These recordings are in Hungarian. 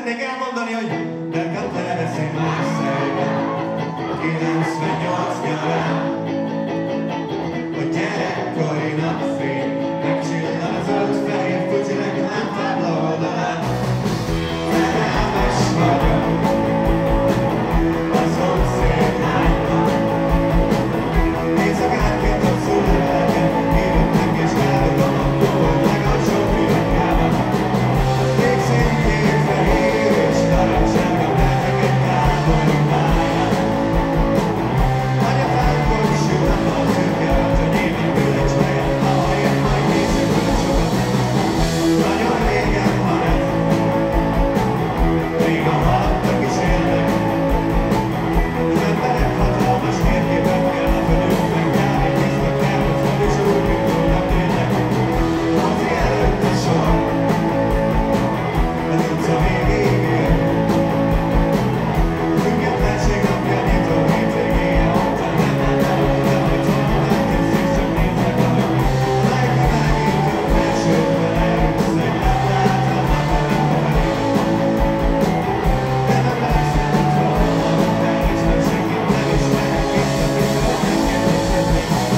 szeretnék elmondani, hogy Berkát leveszi más szerben 98 nyarán. A gyerekkori napfény megcsillan a zöld-fehér Fuji reklámtábla oldalán. Szerelmes vagyok a szomszéd lánynak. Éjszakánként a szülőleken írok meg és károgom a kód legalsó üveggában. Még szintén fehér és narancsárga perheket kábori pályán. Anyafánkon sülnek a szürke arca némi bűlecs helyen, ahelyett majd nézzük bölcsokat. Nagyon régen van ez, rég a halottak is élnek. Az emberek hatalmas mértékekkel a fölüknek gyárítésznek elhoznak és úgy indulnak tényleg. Mozi előtt a sor, az utca végéig ér. Függetlenség napja nyitó hétvégéje után nem majd szomorát teszik, csak nézek arra. A lelke megintő felsőtben elrúgsz egy láblát a napelem felé. De nem lesz nem tudom, de is nem senkit nem ismerek, visszafizet megkérdezhetni.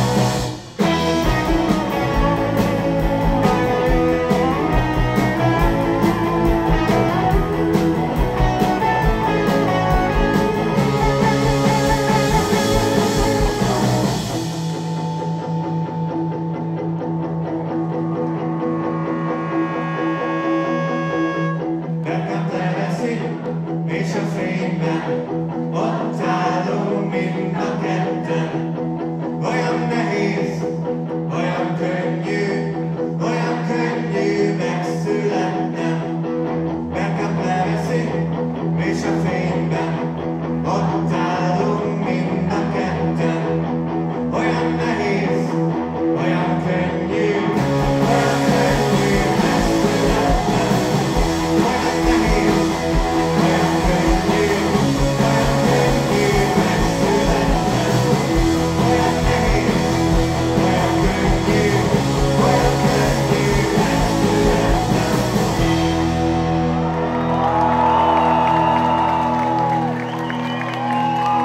Berkát leveszi, és a fényben ott állunk mind a ketten. Olyan nehéz, olyan könnyű megszületnem. Berkát leveszi, és a fényben ott állunk mind a ketten. Olyan nehéz, olyan könnyű megszületnem. Olyan nehéz, olyan könnyű megszületnem. Olyan nehéz, olyan könnyű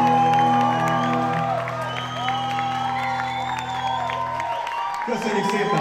megszületnem. Köszönjük szépen!